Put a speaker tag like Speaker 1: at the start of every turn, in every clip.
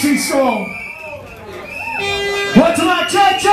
Speaker 1: too strong. What to my church?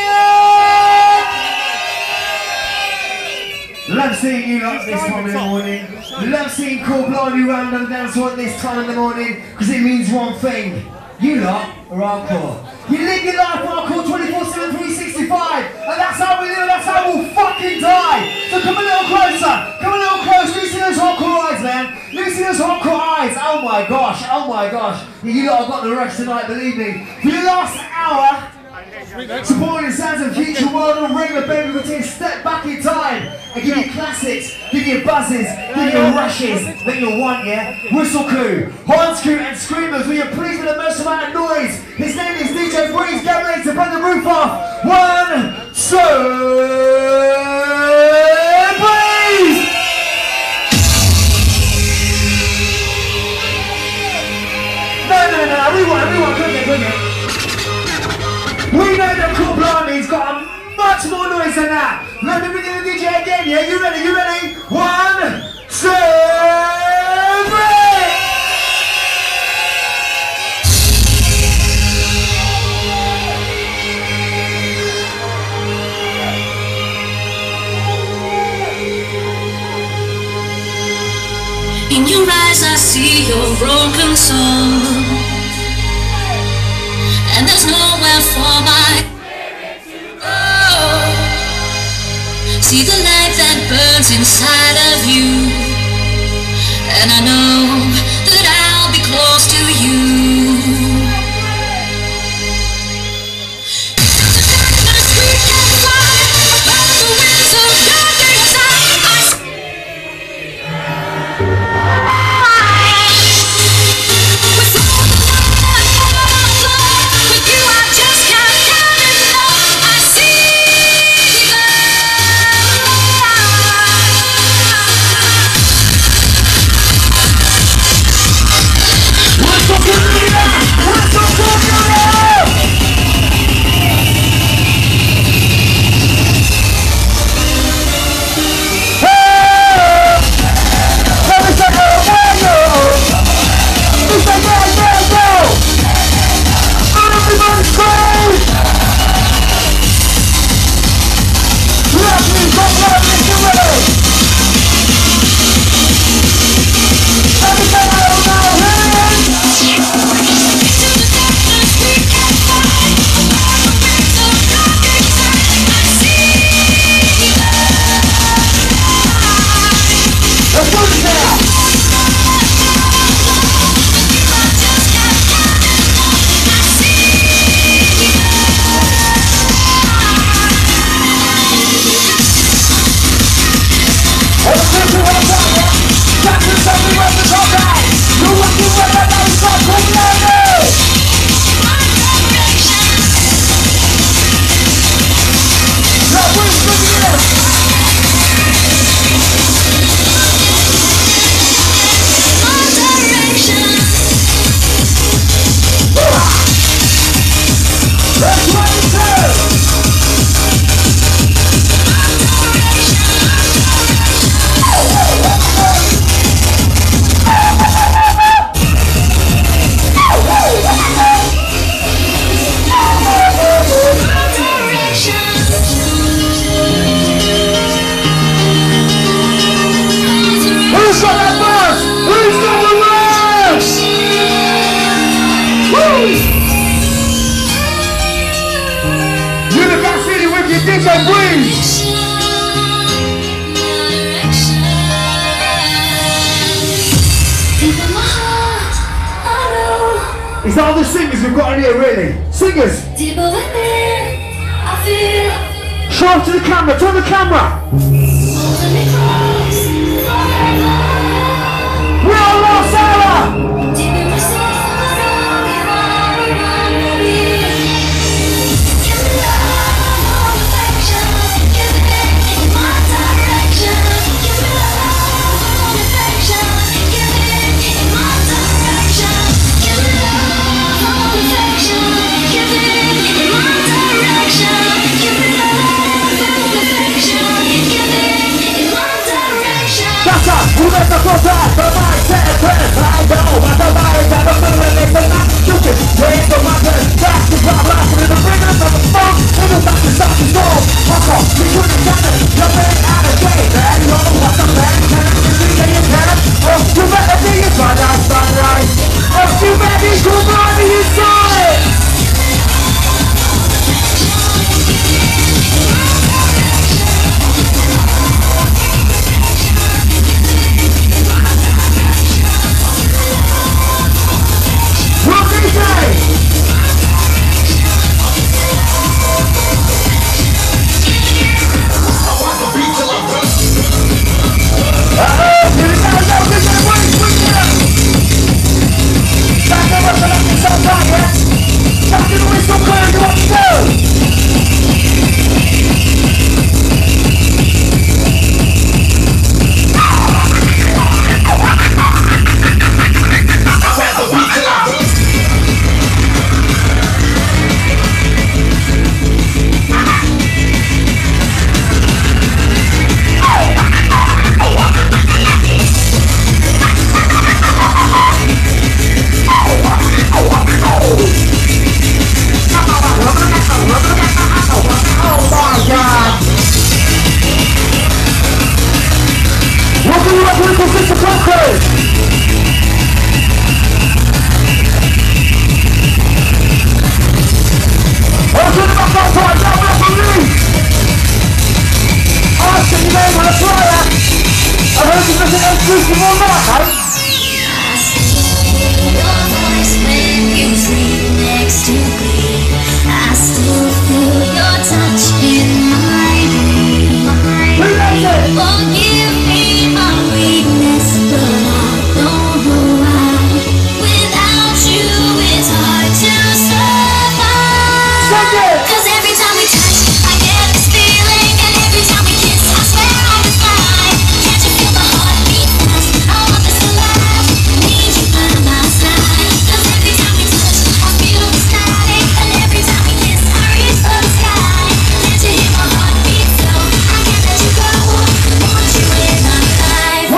Speaker 1: Love seeing you lot this time in the morning. Love seeing Cool Blimey round and dance at this time in the morning, because it means one thing. You lot are hardcore. You live your life hardcore 24/7, 365, and that's how we live, that's how we'll fucking die. So come a little closer, come a little close. You see those hardcore eyes, man? You see those hardcore eyes? Oh my gosh, oh my gosh. You lot have got the rush tonight, believe me. For the last hour, supporting the sounds of future world on regular, baby, we're taking a step back in time and give you classics, give you buzzes, give you rushes that you'll want, yeah? Whistle Crew, Horns Crew and Screamers, will you please with the most amount of noise? His name is DJ Breeze, get ready to burn the roof off. 1, 2, Breeze! No, everyone, quick it. We know that Cool Blimey's got much more noise than that. Let me begin the DJ again, yeah? You ready? 1, 2,
Speaker 2: 3. In your eyes I see your broken soul, and there's nowhere for my spirit to go. See the light that burns inside of you, and I know that I'll be close to you. The darkness we can fly above the winds of your desire. I see
Speaker 1: It's all the singers we've got in here, really. Singers! Show off to the camera, turn the camera! We're all lost, Sarah! Questa cosa ormai c'è, I know, ma domani da non me ne exclusive on that, mate.
Speaker 2: I still hear your voice when you sleep next to me. I still feel your touch in my dream. Forgive me my weakness, but I don't know why. Without you, it's hard to survive. 'Cause every time we touch, I get this feeling, and every time we kiss, I swear I can fly. Can't you feel the heartbeat fast? I want this to last. Need you by my side. 'Cause every time we touch, I feel the static, and every time we kiss, I reach for the sky. Can't you hear my heartbeat flow? I can't let you go. Want you in my life.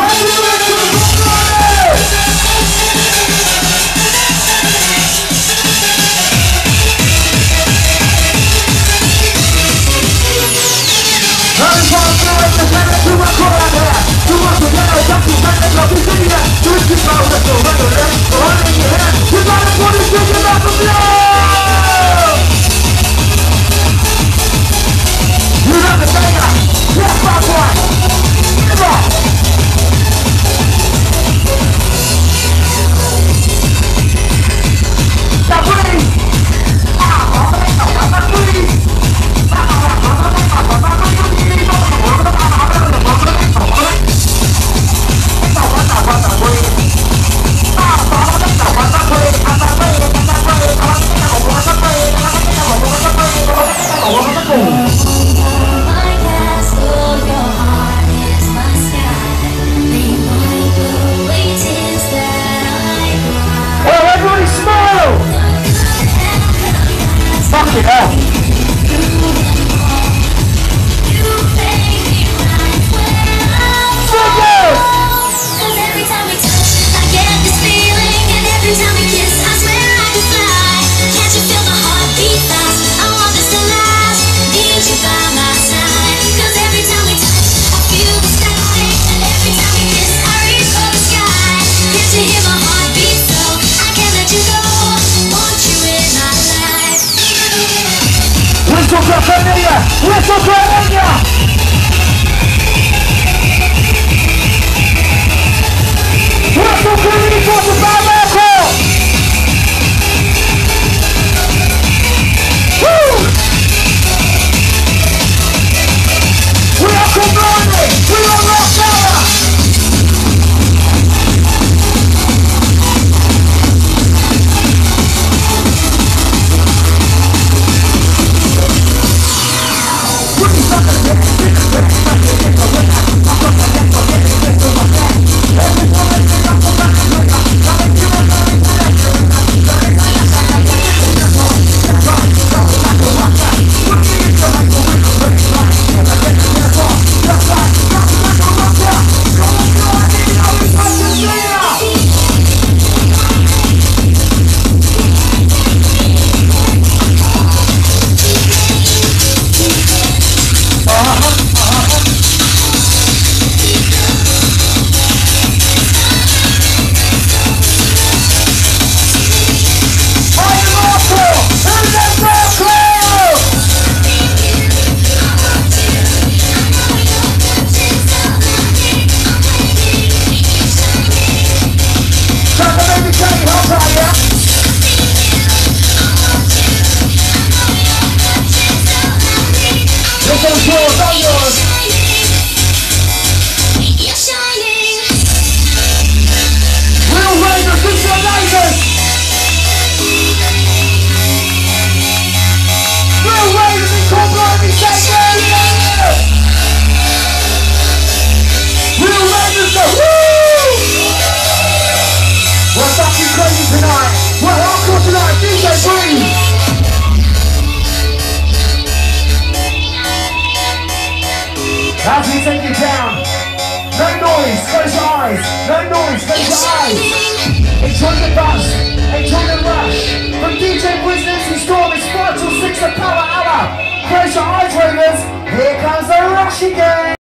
Speaker 1: As we take it down, no noise, close your eyes, no noise, close your eyes. Enjoy the buzz, enjoy the rush. From DJ Business and Storm, it's 5 till 6 the power hour. Close your eyes, ravers, here comes the rush again.